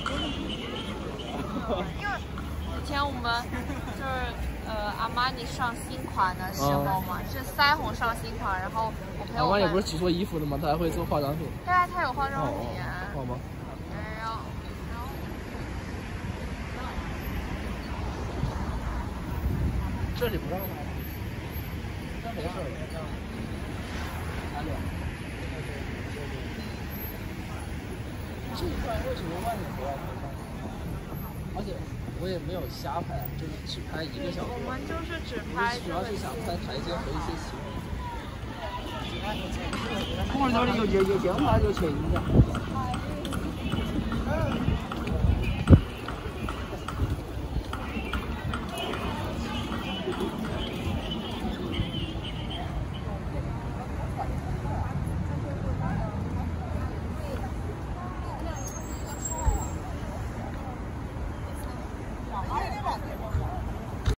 因为以前我们就是阿玛尼上新款的时候嘛，是腮红上新款，然后我陪我们。阿玛尼不是只做衣服的吗？他还会做化妆品。 对啊，他有化妆品。 好吗？ 然后。 这里不让拍，那没事。这一块为什么外面不要拍？而且我也没有瞎拍，就是只拍1个小时。 我们就是只拍。 主要是想拍台阶和一些形。 我这里有镜头就行了，就行了。